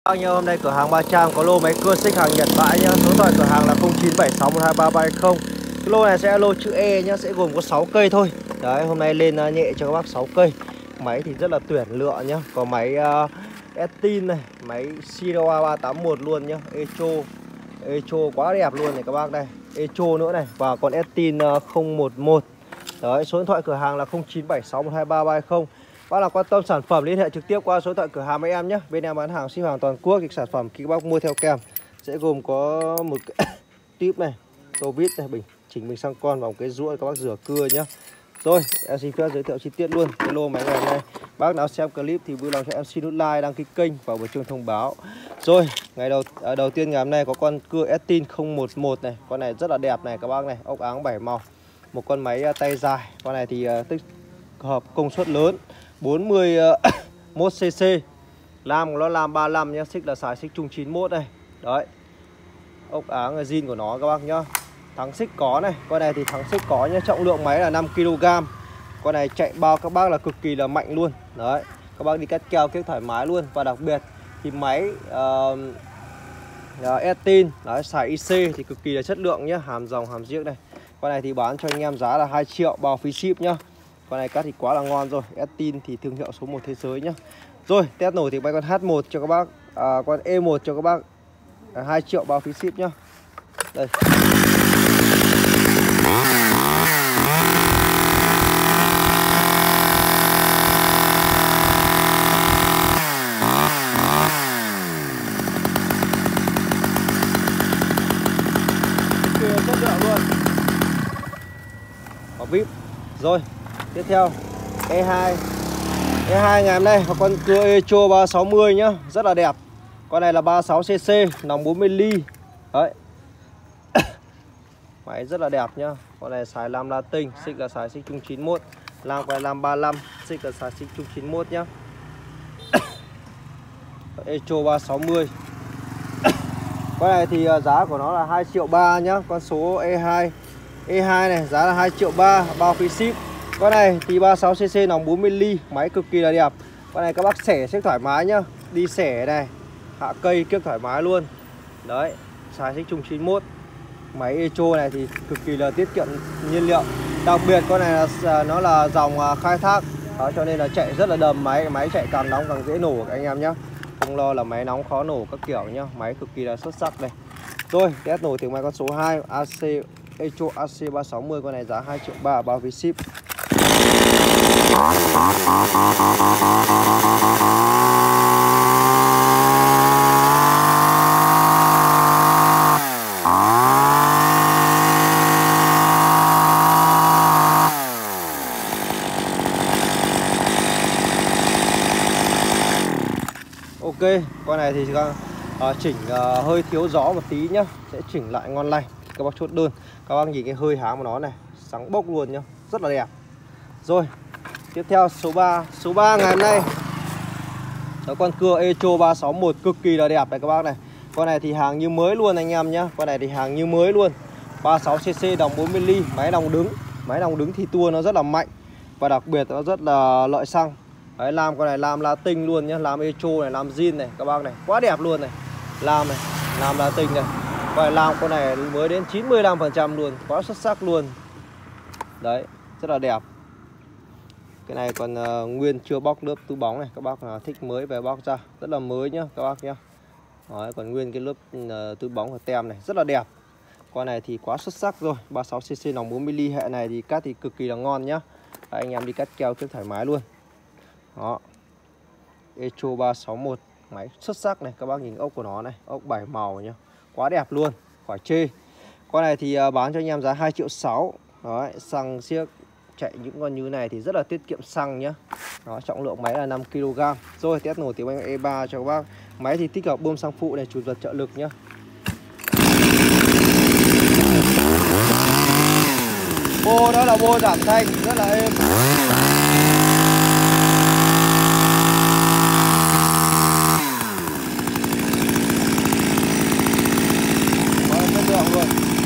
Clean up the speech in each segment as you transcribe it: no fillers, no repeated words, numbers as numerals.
Bao nhiêu hôm nay cửa hàng Ba Trang có lô máy cưa xích hàng Nhật bãi nhá. Số điện thoại cửa hàng là 0976123370. Cái lô này sẽ lô chữ E nhá, sẽ gồm có 6 cây thôi. Đấy, hôm nay lên nhẹ cho các bác 6 cây. Máy thì rất là tuyển lựa nhá. Có máy Estin này, máy Siroa 381 luôn nhá. Echo quá đẹp luôn này các bác đây. Echo nữa này và còn Estin 011. Đấy, số điện thoại cửa hàng là 0976123370. Bác nào quan tâm sản phẩm liên hệ trực tiếp qua số điện thoại cửa hàng với em nhé. Bên em bán hàng ship hàng toàn quốc. Thì sản phẩm khi các bác mua theo kèm sẽ gồm có một cái tip này, tô vít này, chỉnh bình xăng con và một cái rũa các bác rửa cưa nhá. Rồi, em xin phép giới thiệu chi tiết luôn cái lô máy ngày hôm nay. Bác nào xem clip thì vui lòng cho em xin nút like, đăng ký kênh và bật chuông thông báo. Rồi, ngày đầu tiên ngày hôm nay có con cưa Estin 011 này. Con này rất là đẹp này các bác này, ốc áng 7 màu. Một con máy tay dài. Con này thì tích hợp công suất lớn 41cc. Lam của nó lam 35 nhá, xích là xài xích chung 91 này. Đấy. Ốc áng là zin của nó các bác nhá. Thắng xích có này, con này thì thắng xích có nhá, trọng lượng máy là 5 kg. Con này chạy bao các bác là cực kỳ là mạnh luôn. Đấy. Các bác đi cắt keo kiếc thoải mái luôn. Và đặc biệt thì máy Estin đấy, xài IC thì cực kỳ là chất lượng nhá, hàm ròng hàm riếc này. Con này thì bán cho anh em giá là 2 triệu bao phí ship nhá. Con này cắt thì quá là ngon rồi. Estin thì thương hiệu số 1 thế giới nhá. Rồi, test nổi thì bay con H1 cho các bác, con E1 cho các bác 2 triệu bao phí ship nhá. Đây. Chất lượng luôn. Có vip. Rồi, tiếp theo E2 ngày hôm nay có con cưa Echo 360 nhá, rất là đẹp. Con này là 36cc, nòng 40 ly. Đấy. Máy rất là đẹp nhá. Con này xài lam Latin, xích là xài xích chung 91. Lam con này lam 35, xích là xài xích chung 91 nhá. Echo 360. Con này thì giá của nó là 2 triệu 3 nhá. Con số E2 này giá là 2 triệu 3 bao phí ship. Con này thì 36cc nòng 40 ly, máy cực kỳ là đẹp. Con này các bác xẻ xếp thoải mái nhá. Đi xẻ này, hạ cây kiếc thoải mái luôn. Đấy, xài xích chung 91. Máy Echo này thì cực kỳ là tiết kiệm nhiên liệu. Đặc biệt con này là nó là dòng khai thác. Đó, cho nên là chạy rất là đầm máy. Máy chạy càng nóng càng dễ nổ các anh em nhá. Không lo là máy nóng khó nổ các kiểu nhá. Máy cực kỳ là xuất sắc này. Rồi, test nổ tiếng máy con số 2 Echo AC360. Con này giá 2 triệu 3 bao phí ship. Ok, con này thì chỉnh hơi thiếu gió một tí nhá, sẽ chỉnh lại ngon lành. Các bác chốt đơn, các bác nhìn cái hơi háng của nó này, sáng bốc luôn nhá, rất là đẹp. Rồi, tiếp theo số 3 ngày hôm nay đó, con cưa Echo 361 cực kỳ là đẹp này các bác này. Con này thì hàng như mới luôn anh em nhá. Con này thì hàng như mới luôn. 36cc đồng 40 ly, máy đồng đứng. Máy đồng đứng thì tua nó rất là mạnh. Và đặc biệt nó rất là lợi xăng. Đấy, lam con này lam Latin luôn nhá. Lam Echo này, lam zin này các bác này, quá đẹp luôn này. Lam này, lam Latin này. Con này mới đến 95% luôn, quá xuất sắc luôn. Đấy, rất là đẹp. Cái này còn nguyên chưa bóc lớp túi bóng này. Các bác thích mới về bóc ra, rất là mới nhá các bác nhá. Đấy, còn nguyên cái lớp túi bóng của tem này rất là đẹp. Con này thì quá xuất sắc rồi. 36cc nòng 40mm hệ này thì cắt thì cực kỳ là ngon nhá. Đấy, anh em đi cắt keo rất thoải mái luôn. Đó, Echo 361, máy xuất sắc này. Các bác nhìn ốc của nó này, ốc 7 màu nhá, quá đẹp luôn, khỏi chê. Con này thì bán cho anh em giá 2 triệu 6. Đấy, xăng xiếc chạy những con như này thì rất là tiết kiệm xăng nhá. Đó, trọng lượng máy là 5 kg. Rồi, test nổ tiếng Anh E3 cho các bác. Máy thì tích hợp bơm xăng phụ này, chủ giật trợ lực nhá. Bô đó là bô giảm thanh, rất là êm. Quá chất lượng luôn.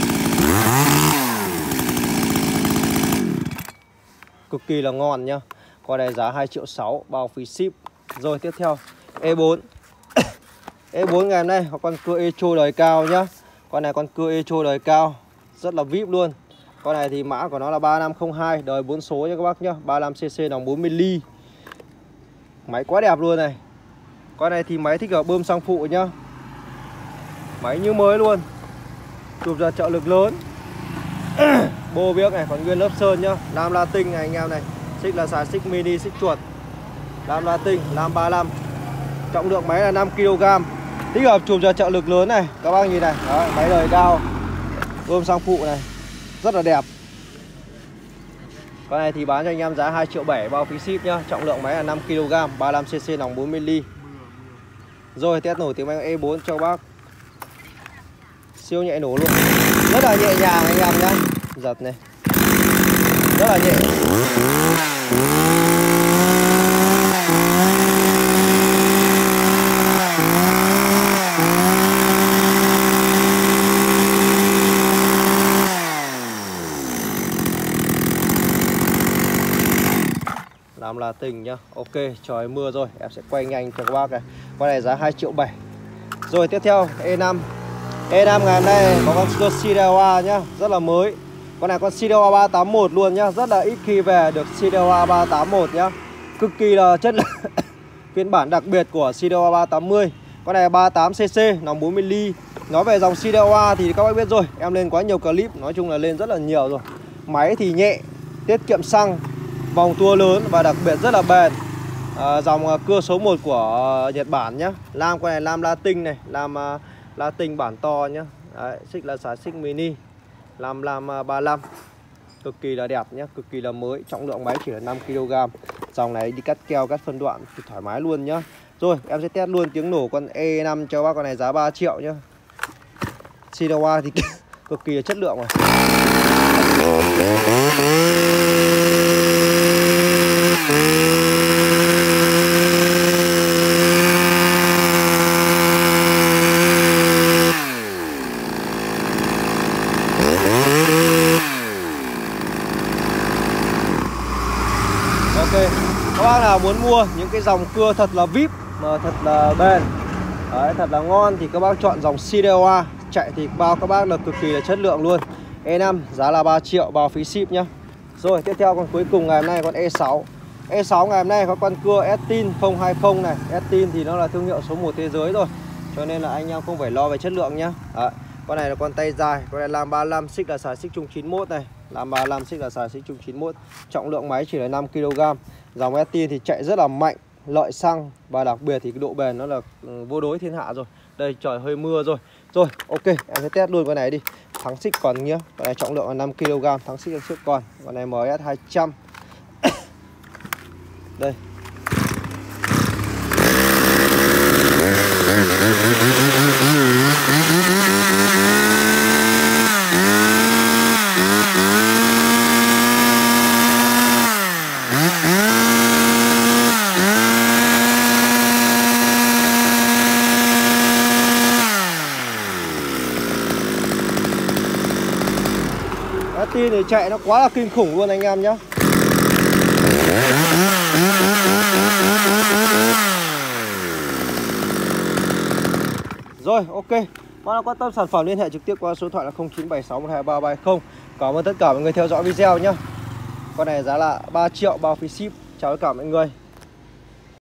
Cực kỳ là ngon nhá. Con này giá 2 triệu 6 bao phí ship. Rồi tiếp theo E4 E4 ngày hôm nay có con cưa Echo đời cao nhá. Con này con cưa Echo đời cao, rất là VIP luôn. Con này thì mã của nó là 3502, đời 4 số nha các bác nhá, 35cc nòng 40 ly. Máy quá đẹp luôn này. Con này thì máy thích ở bơm xăng phụ nhá. Máy như mới luôn. Chụp ra trợ lực lớn. Bô biếc này, còn nguyên lớp sơn nhá. Lam Latin này anh em này. Xích là xài xích mini, xích chuột. Lam Latin, lam 35. Trọng lượng máy là 5 kg. Tích hợp chụp ra trợ lực lớn này. Các bác nhìn này. Đó, máy đời cao. Bơm xăng phụ này. Rất là đẹp. Con này thì bán cho anh em giá 2,7 triệu bao phí ship nhá. Trọng lượng máy là 5 kg, 35cc nòng 40 ly. Rồi test nổ tiếng máy E4 cho bác. Siêu nhẹ nổ luôn. Rất là nhẹ nhàng anh em nhá. Giật này. Rất là nhẹ. Làm là tình nhá. Ok, trời mưa rồi, em sẽ quay nhanh cho các bác này. Con này giá 2,7 triệu. Rồi tiếp theo E5. E5 ngày hôm nay có con Sidewaa nhá, rất là mới. Con này con Sidewaa 381 luôn nhá, rất là ít khi về được Sidewaa 381 nhá. Cực kỳ là chất lượng. Phiên bản đặc biệt của Sidewaa 380. Con này 38cc, nòng 40 ly. Nói về dòng Sidewaa thì các bác biết rồi, em lên quá nhiều clip, nói chung là lên rất là nhiều rồi. Máy thì nhẹ, tiết kiệm xăng, vòng tua lớn và đặc biệt rất là bền. Dòng cưa số 1 của Nhật Bản nhá. Lam con này lam Latin này, lam Latin bản to nhá. Đấy, xích là xài xích mini. Lam 35. Cực kỳ là đẹp nhá, cực kỳ là mới. Trọng lượng máy chỉ là 5 kg. Dòng này đi cắt keo, cắt phân đoạn thì thoải mái luôn nhá. Rồi em sẽ test luôn tiếng nổ con E5 cho bác. Con này giá 3 triệu nhá. Sidewaa thì cực kỳ là chất lượng rồi. Ok, các bác nào muốn mua những cái dòng cưa thật là VIP mà thật là bền, đấy, thật là ngon thì các bác chọn dòng Sidewaa. Chạy thì bao các bác là cực kỳ là chất lượng luôn. E5 giá là 3 triệu bao phí ship nhá. Rồi tiếp theo con cuối cùng ngày hôm nay con E6. E6 ngày hôm nay có con cưa Estin 020 này. Estin thì nó là thương hiệu số 1 thế giới rồi, cho nên là anh em không phải lo về chất lượng nhá. Đấy, con này là con tay dài, con này làm 35, xích là xài xích chung 91 này. Làm 35, xích là xài xích chung 91. Trọng lượng máy chỉ là 5 kg. Dòng Estin thì chạy rất là mạnh, lợi xăng và đặc biệt thì cái độ bền nó là vô đối thiên hạ rồi. Đây trời hơi mưa rồi. Rồi ok, em sẽ test luôn con này đi. Thắng xích còn nhá. Con này trọng lượng là 5 kg, thắng xích trước còn. Con này MS 200. Đây. Estin thì chạy nó quá là kinh khủng luôn anh em nhé. Rồi ok, mọi người quan tâm sản phẩm liên hệ trực tiếp qua số điện thoại là 0976123370. Cảm ơn tất cả mọi người theo dõi video nhé. Con này giá là 3 triệu bao phí ship. Chào tất cả mọi người.